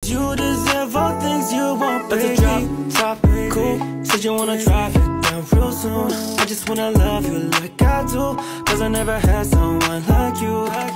You deserve all things you want, baby. Let's drop, cool. Said you wanna drive it down real soon. I just wanna love you like I do, 'cause I never had someone like you.